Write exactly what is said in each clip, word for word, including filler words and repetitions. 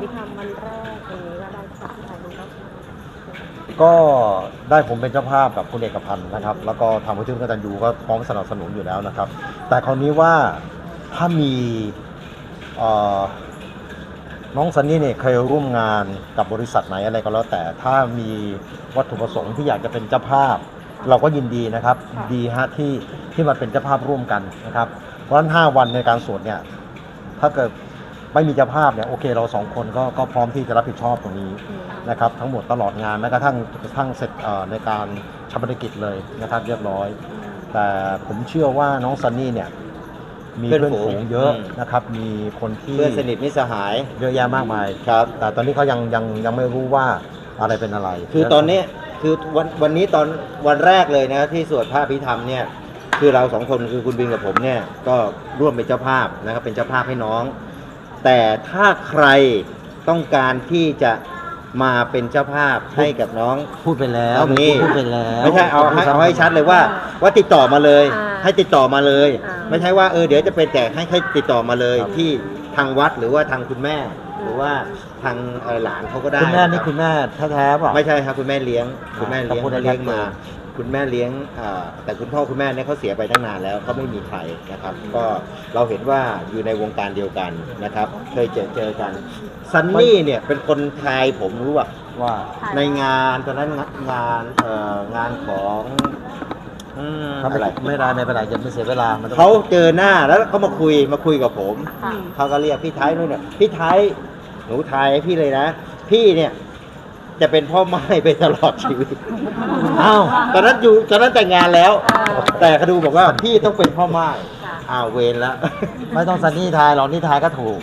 พิธรรมวันแรกอย่างนี้ก็ได้ค่ะถ่ายรูปแล้วก็ได้ผมเป็นเจ้าภาพกับคุณเอกพันธ์นะครับแล้วก็ทางมูลที่ร่วมกตัญญูก็พร้อมสนับสนุนอยู่แล้วนะครับแต่คราวนี้ว่าถ้ามีน้องซันนี่เนี่ยเคยร่วมงานกับบริษัทไหนอะไรก็แล้วแต่ถ้ามีวัตถุประสงค์ที่อยากจะเป็นเจ้าภาพเราก็ยินดีนะครับดีฮะที่ที่มาเป็นเจ้าภาพร่วมกันนะครับเพราะฉะนั้นห้าวันในการสวดเนี่ยถ้าเกิดไม่มีเจ้าภาพเนี่ยโอเคเราสองคนก็ก็พร้อมที่จะรับผิดชอบตรงนี้นะครับทั้งหมดตลอดงานแม้กระทั่งกระทั่งเสร็จในการชาปนกิจเลยนะครับเรียบร้อยแต่ผมเชื่อว่าน้องซันนี่เนี่ยมีเพื่อนฝูงเยอะนะครับมีคนที่เพื่อนสนิทมิตรสหายเยอะแยะมากมายครับแต่ตอนนี้เขายังยังยังไม่รู้ว่าอะไรเป็นอะไรคือตอนนี้คือวันวันนี้ตอนวันแรกเลยนะที่สวดพระอภิธรรมเนี่ยคือเราสองคนคือคุณบินกับผมเนี่ยก็ร่วมเป็นเจ้าภาพนะครับเป็นเจ้าภาพให้น้องแต่ถ้าใครต้องการที่จะมาเป็นเจ้าภาพให้กับน้องพูดไปแล้วนี่พูดไปแล้วไม่ใช่เอาให้เอาให้ชัดเลยว่าว่าติดต่อมาเลยให้ติดต่อมาเลยไม่ใช่ว่าเออเดี๋ยวจะไปแจกให้ให้ติดต่อมาเลยที่ทางวัดหรือว่าทางคุณแม่หรือว่าทางหลานเขาก็ได้คุณแม่นี่คุณแม่แท้ๆป่ะไม่ใช่ครับคุณแม่เลี้ยงคุณแม่เลี้ยงเลี้ยงมาคุณแม่เลี้ยงแต่คุณพ่อคุณแม่เนี่ยเขาเสียไปตั้งนานแล้วเขาไม่มีใครนะครับก็เราเห็นว่าอยู่ในวงการเดียวกันนะครับเคยเจอเจอกันซันนี่เนี่ยเป็นคนไทยผมรู้ว่าว่าในงานตอนนั้นงานเอ่องานของอะไรไม่ได้ไม่เป็นไรจะไม่เสียเวลาเขาเจอหน้าแล้วเขามาคุยมาคุยกับผมเขาก็เรียกพี่ไทยนู่นเนี่ยพี่ไทยหนูไทยพี่เลยนะพี่เนี่ยจะเป็นพ่อไม้ไปตลอดชีวิตอ้าวตอนนั้นอยู่ตอนนั้นแต่งงานแล้วแต่เขาดูบอกว่าพี่ต้องเป็นพ่อไม้อ้าวเวรแล้วไม่ต้องซันนี่ทายหรอกนี่ทายก็ถูก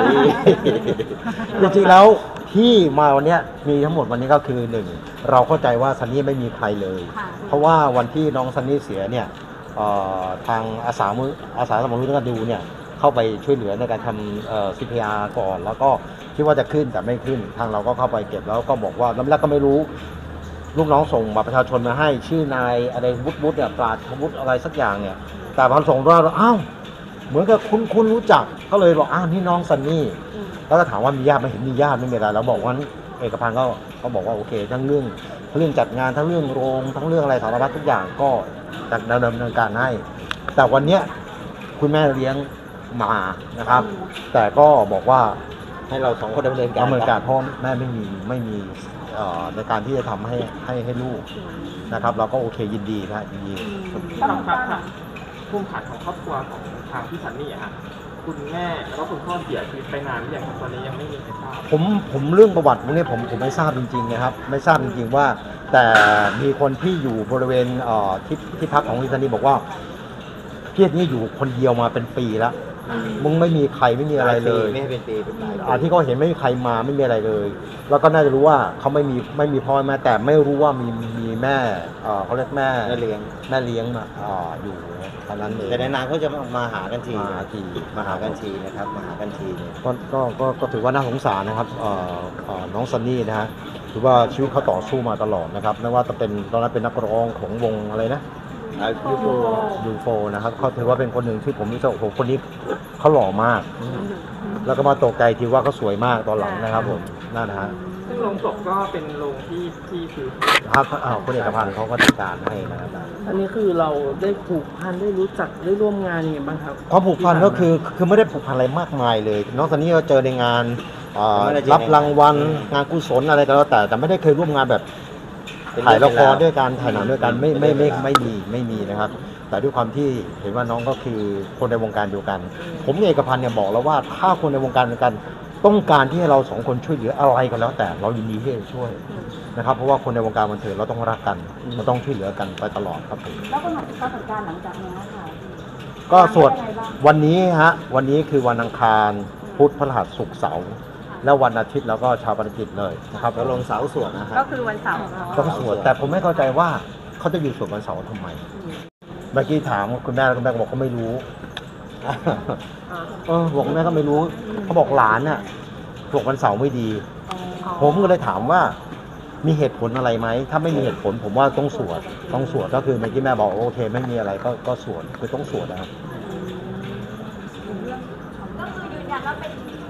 จริงๆแล้วที่มาวันนี้มีทั้งหมดวันนี้ก็คือหนึ่งเราเข้าใจว่าซันนี่ไม่มีใครเลยเพราะว่าวันที่น้องซันนี่เสียเนี่ยทางอาสามืออาสาสมัครรู้กันดูเนี่ยเข้าไปช่วยเหลือในการทำ ซี พี อาร์ ก่อนแล้วก็คิดว่าจะขึ้นแต่ไม่ขึ้นทางเราก็เข้าไปเก็บแล้วก็บอกว่าน้ำแรกก็ไม่รู้ลูกน้องส่งบัตรประชาชนมาให้ชื่อนายอะไรวุฒิวุฒิเนี่ยปราดวุฒิอะไรสักอย่างเนี่ยแต่พอส่งว่าอ้าวเหมือนกับคุณคุณรู้จักก็เลยบอกอ้าวนี่น้องซันนี่แล้วก็ถามว่ามีญาติไม่เห็นมีญาติไม่มีอะไรแล้วบอกว่าเอกพันธ์ก็เขาบอกว่าโอเคทั้งเรื่องทั้งเรื่องจัดงานทั้งเรื่องโรงทั้งเรื่องอะไรสารพัดทุกอย่างก็จัดดำเนินการให้แต่วันเนี้ยคุณแม่เลี้ยงมานะครับแต่ก็บอกว่าให้เราสองคนดำเนินการดำเนินการเพราะแม่ไม่มีไม่มีในการที่จะทำให้ให้ให้ลูกนะครับเราก็โอเคยินดีนะยินดีครับครับภูมิฐานของครอบครัวของทางพี่ซันนี่อะฮะคุณแม่แล้วก็คุณพ่อเสียชีวิตไปนานหรือยังตอนนี้ยังไม่มีใครทราบผมผมเรื่องประวัติพวกนี้ผมผมไม่ทราบจริงๆนะครับไม่ทราบจริงๆว่าแต่มีคนที่อยู่บริเวณที่ที่พักของพี่ซันนี่บอกว่าพี่นี่อยู่คนเดียวมาเป็นปีแล้วมึงไม่มีใครไม่มีอะไรเลยไม่เป็นปีเป็นหลายอ่าที่เขาเห็นไม่มีใครมาไม่มีอะไรเลยแล้วก็น่าจะรู้ว่าเขาไม่มีไม่มีพ่อแม่แต่ไม่รู้ว่ามีมีแม่อ่าเขาเรียกแม่เลี้ยงแม่เลี้ยงมาอ่าอยู่ตอนนั้นเองแต่ในนานเขาจะมาหากันทีมาทีมาหากันทีนะครับมาหากันทีเนี่ยก็ก็ก็ก็ถือว่าน่าสงสารนะครับเอ่อเอ่อน้องซันนี่นะฮะถือว่าชีวิตเขาต่อสู้มาตลอดนะครับไม่ว่าจะเป็นตอนนั้นเป็นนักร้องของวงอะไรนะยูโฟยูโฟนะครับเขาถือว่าเป็นคนหนึ่งที่ผมรู้สึกผมคนนี้เขาหล่อมากแล้วก็มาตกใจที่ว่าเขาสวยมากตอนหลังนะครับผมนั่นนะฮะซึ่งโรงศพก็เป็นโรงที่ที่คือครับคุณเอกพันธ์เขาก็จัดการให้นะครับอันนี้คือเราได้ผูกพันได้รู้จักได้ร่วมงานยังไงบ้างครับความผูกพันก็คือคือไม่ได้ผูกพันอะไรมากมายเลยน้องซันนี่ก็เจอในงานรับรางวัลงานกุศลอะไรก็แล้วแต่แต่ไม่ได้เคยร่วมงานแบบถ่ายละครด้วยกันถ่ายหนังด้วยกันไม่ไม่ไม่ไม่มีไม่มีนะครับแต่ด้วยความที่เห็นว่าน้องก็คือคนในวงการเดียวกันผมเอกพันธ์เนี่ยบอกแล้วว่าถ้าคนในวงการเดียวกันต้องการที่ให้เราสองคนช่วยเหลืออะไรกันแล้วแต่เรายินดีที่จะช่วยนะครับเพราะว่าคนในวงการบันเทิงเราต้องรักกันเราต้องช่วยเหลือกันไปตลอดครับผมแล้วก็หลังจากการหลังจากนี้ค่ะก็สวดวันนี้ฮะวันนี้คือวันอังคารพุธพฤหัสศุกร์เสาร์แล้ววันอาทิตย์แล้วก็ชาปนกิจเลยนะครับแล้วลงเสาสวดนะครับก็คือวันเสาร์ต้องสวดแต่ผมไม่เข้าใจว่าเขาจะอยู่สวดวันเสาร์ทำไมเมื่อกี้ถามคุณแม่คุณแม่บอกเขาไม่รู้เออบอกคุณแม่ก็ไม่รู้เขาบอกหลานน่ะสวดวันเสาร์ไม่ดีผมก็เลยถามว่ามีเหตุผลอะไรไหมถ้าไม่มีเหตุผลผมว่าต้องสวดต้องสวดก็คือเมื่อกี้แม่บอกโอเคไม่มีอะไรก็ก็สวดคือต้องสวดนะครับก็คือยืนยันว่าเป็น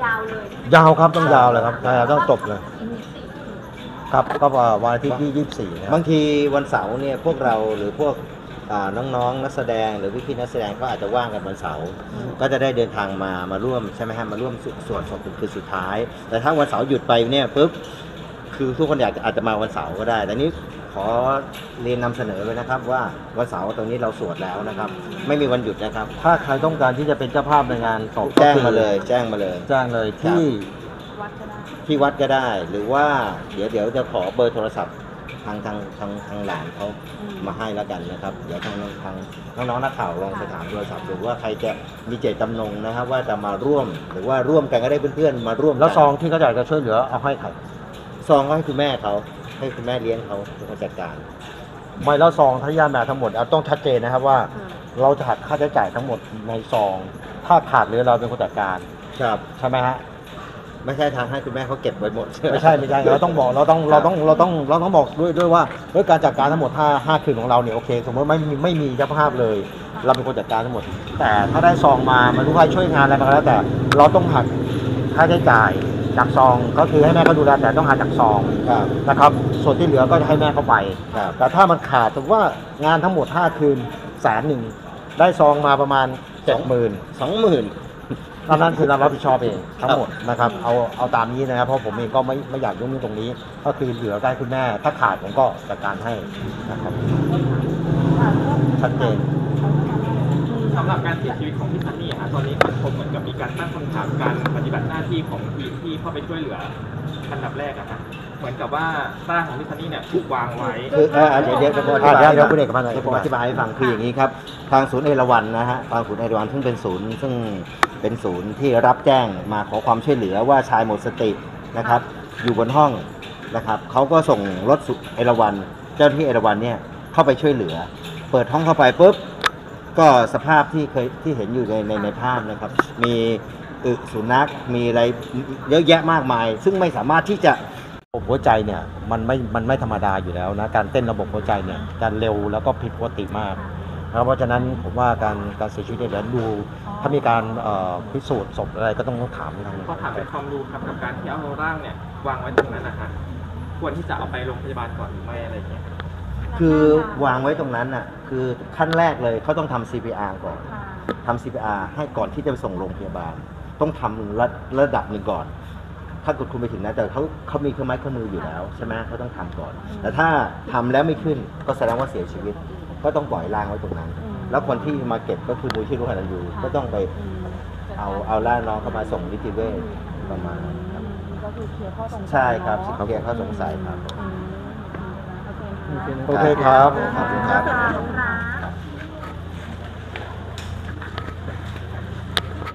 ยาวเลยยาวครับต้องยาวเลยครับใช่ครับต้องจบเลย ครับก็วันอาทิตย์ที่ยี่สิบสี่นะบางทีวันเสาร์เนี่ยพวกเราหรือพวกอ่าน้องๆนักแสดงหรือพี่ๆนักแสดงก็อาจจะว่างกันวันเสาร์ก็จะได้เดินทางมามาร่วมใช่ไหมฮะมาร่วมสสวดศพเป็นคืนสุดท้าย แต่ถ้าวันเสาร์หยุดไปเนี่ยปุ๊บคือทุกคนอยากจะอาจจะมาวันเสาร์ก็ได้แต่นี้ขอเรียนนำเสนอเลยนะครับว่าวันเสาร์ตรงนี้เราสวดแล้วนะครับ ไม่มีวันหยุดนะครับถ้าใครต้องการที่จะเป็นเจ้าภาพในงานศพแจ้งมาเลย แจ้งมาเลยแจ้งเลยที่วัดก็ได้ที่วัดก็ได้ หรือว่าเดี๋ยวเดี๋ยวจะขอเบอร์โทรศัพท์ทางทางทางทางหลานเขามาให้แล้วกันนะครับเดี๋ยวทางทางน้องๆนักข่าวลองไปถามโทรศัพท์ดูว่าใครจะมีเจตจำนงนะครับ ว่าจะมาร่วมหรือว่าร่วมกันก็ได้เพื่อนๆมาร่วมกันแล้วซองที่เขาอยากจะช่วยเหลือเอาให้ใครซองก็ให้คุณแม่เขาให้คุณแม่เลี้ยงเขาเป็นคนจัดการไม่แล้วซองทายาทมาทั้งหมดเอาต้องชัดเจนนะครับว่า เราจะหักค่าใช้จ่ายทั้งหมดในซอง ถ้าขาดหรือเราเป็นคนจัดการครับใช่ไหมฮะไม่ใช่ทางให้คุณแม่เขาเก็บไว้หมดไม่ใช่ไม่ใช่เราต้องบอกเราต้องเราต้องเราต้องเราต้องบอกด้วยด้วยว่าด้วยการจัดการทั้งหมดห้าห้าคืนของเราเนี่ยโอเค สมมติไม่มีไม่มีเจ้าภาพเลย เราเป็นคนจัดการทั้งหมด แต่ถ้าได้ซองมามันรู้ใครช่วยงานอะไรมาก็แล้วแต่เราต้องหักค่าใช้จ่ายจากซองก็คือให้แม่เขาดูแลแต่ต้องหักจากซองครับนะครับ ส่วนที่เหลือก็จะให้แม่เขาไปครับแต่ถ้ามันขาดสมมติว่างานทั้งหมดห้าคืนแสนหนึ่งได้ซองมาประมาณเจ็ดหมื่นสองหมื่นตอนนั้นคือเรารับผิดชอบเองทั้งหมดนะครับเอาเอาตามนี้นะครับเพราะผมเองก็ไม่ไม่อยากยุ่งเรื่องตรงนี้ ก็คือเหลือได้คุณแม่ถ้าขาดผมก็จัดการให้นะครับชัดเจนสำหรับการเสียชีวิตของพี่ซันนี่อะฮะตอนนี้สังคมเหมือนกับมีการตั้งคำถามการปฏิบัติหน้าที่ของทีมที่เข้าไปช่วยเหลืออันดับแรกอะฮะเหมือนกับว่าร่างของพี่ซันนี่เนี่ยถูกวางไว้คือเอ่อเดี๋ยวเดี๋ยวจะอธิบายอ่ะเดี๋ยวเดี๋ยวคุณเอกพันธ์เดี๋ยวผมอธิบายให้ฟังคืออย่างนี้ครับ ทางศูนย์เอราวัณนะฮะทางศูนย์เอราวัณซึ่งเป็นศูนย์ซึ่งเป็นศูนย์ที่รับแจ้งมาขอความช่วยเหลือว่าชายหมดสตินะครับ อยู่บนห้องนะครับเขาก็ส่งรถสุเอราวัณเจ้าหน้าที่เอราวัณเนี่ยเข้าไปช่วยเหลือ เปิดห้องเข้าไปปุ๊บก็สภาพที่เคยที่เห็นอยู่ในในในภาพนะครับ มีอึสุนัขมีอะไรเยอะแยะมากมาย ซึ่งไม่สามารถที่จะระบบหัวใจเนี่ยมันไม่มันไม่ธรรมดาอยู่แล้วนะการเต้นระบบหัวใจเนี่ยการเร็วแล้วก็ผิดปกติมากนะครับเพราะฉะนั้นผมว่าการการเสียชีวิตเนี่ยเดี๋ยวดูถ้ามีการเอ่อพิสูจน์ศพอะไรก็ต้องถามทางขอถามเป็นความรู้ครับกับการที่เอาร่างเนี่ยวางไว้ตรงนั้นนะฮะควรที่จะเอาไปโรงพยาบาลก่อนหรือไม่อะไรเงี้ยคือวางไว้ตรงนั้นน่ะคือขั้นแรกเลยเขาต้องทำ ซี พี อาร์ ก่อนทำ ซี พี อาร์ ให้ก่อนที่จะไปส่งโรงพยาบาล ต้องทำระระดับหนึ่งก่อน ถ้าเกิดคุณไปถึงนะแต่เขาเขามีเครื่องไม้เครื่องมืออยู่แล้วใช่ไหมเขาต้องทำก่อน แต่ถ้าทำแล้วไม่ขึ้นก็แสดงว่าเสียชีวิต ก็ต้องปล่อยร่างไว้ตรงนั้น แล้วคนที่มาเก็บก็คือมูลที่รู้ขนาดอยู่ก็ต้องไปเอาเอาร่างน้องเข้ามาส่งนิติเวชประมาณนั้นครับก็คือเคลียร์ข้อสงสัยใช่ครับเนอะเขาแก้ข้อสงสัยครับอืมโอเคโอเคครับขอบคุณครับขอบคุณค่ะ